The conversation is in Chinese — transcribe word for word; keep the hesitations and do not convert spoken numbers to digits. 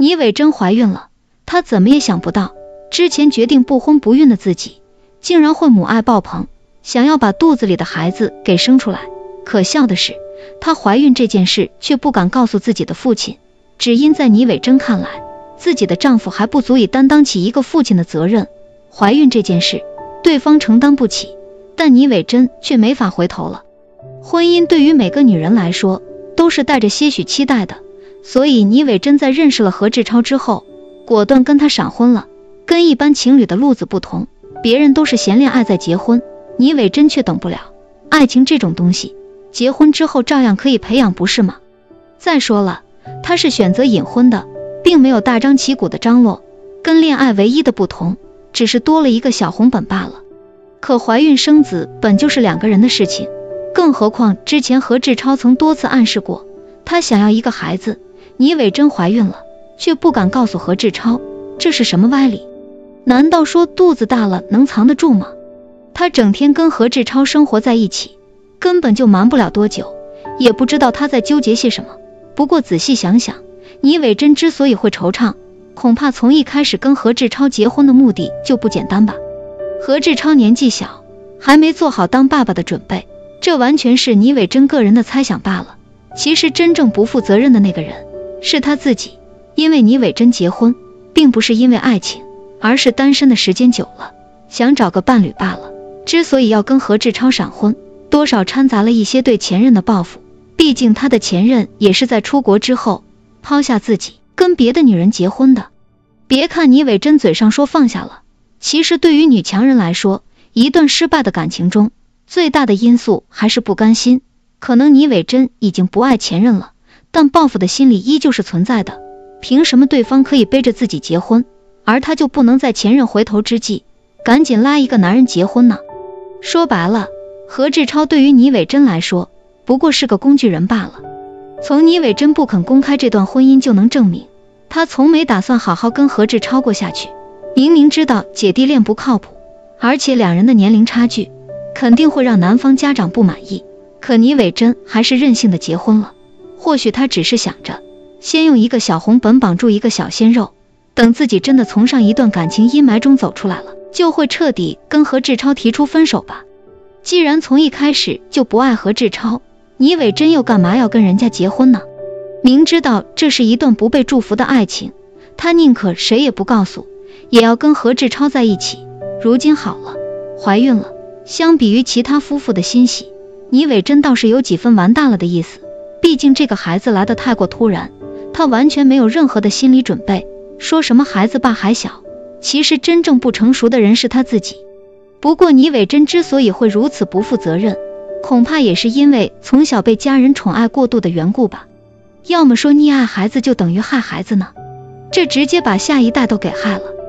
倪伟珍怀孕了，她怎么也想不到，之前决定不婚不孕的自己，竟然会母爱爆棚，想要把肚子里的孩子给生出来。可笑的是，她怀孕这件事却不敢告诉自己的父亲，只因在倪伟珍看来，自己的丈夫还不足以担当起一个父亲的责任。怀孕这件事，对方承担不起，但倪伟珍却没法回头了。婚姻对于每个女人来说，都是带着些许期待的，所以倪伟珍在认识了何志超之后，果断跟他闪婚了。跟一般情侣的路子不同，别人都是先恋爱再结婚，倪伟珍却等不了。爱情这种东西，结婚之后照样可以培养，不是吗？再说了，他是选择隐婚的，并没有大张旗鼓的张罗，跟恋爱唯一的不同，只是多了一个小红本罢了。可怀孕生子本就是两个人的事情，更何况之前何志超曾多次暗示过，他想要一个孩子。倪伟珍怀孕了，却不敢告诉何志超，这是什么歪理？难道说肚子大了能藏得住吗？他整天跟何志超生活在一起，根本就瞒不了多久，也不知道他在纠结些什么。不过仔细想想，倪伟珍之所以会惆怅，恐怕从一开始跟何志超结婚的目的就不简单吧。何志超年纪小，还没做好当爸爸的准备，这完全是倪伟珍个人的猜想罢了。其实真正不负责任的那个人是他自己，因为倪伟珍结婚并不是因为爱情，而是单身的时间久了，想找个伴侣罢了。之所以要跟何志超闪婚，多少掺杂了一些对前任的报复，毕竟他的前任也是在出国之后抛下自己跟别的女人结婚的。别看倪伟珍嘴上说放下了，其实对于女强人来说，一段失败的感情中，最大的因素还是不甘心。可能倪伟珍已经不爱前任了，但报复的心理依旧是存在的。凭什么对方可以背着自己结婚，而他就不能在前任回头之际赶紧拉一个男人结婚呢？说白了，何志超对于倪伟珍来说不过是个工具人罢了。从倪伟珍不肯公开这段婚姻就能证明，他从没打算好好跟何志超过下去。明明知道姐弟恋不靠谱，而且两人的年龄差距肯定会让男方家长不满意，可倪伟珍还是任性的结婚了。或许他只是想着先用一个小红本绑住一个小鲜肉，等自己真的从上一段感情阴霾中走出来了，就会彻底跟何志超提出分手吧。既然从一开始就不爱何志超，倪伟珍又干嘛要跟人家结婚呢？明知道这是一段不被祝福的爱情，他宁可谁也不告诉，也要跟何志超在一起。如今好了，怀孕了，相比于其他夫妇的欣喜，倪伟珍倒是有几分完蛋了的意思。毕竟这个孩子来得太过突然，他完全没有任何的心理准备。说什么孩子爸还小，其实真正不成熟的人是他自己。不过倪伟珍之所以会如此不负责任，恐怕也是因为从小被家人宠爱过度的缘故吧。要么说溺爱孩子就等于害孩子呢？这直接把下一代都给害了。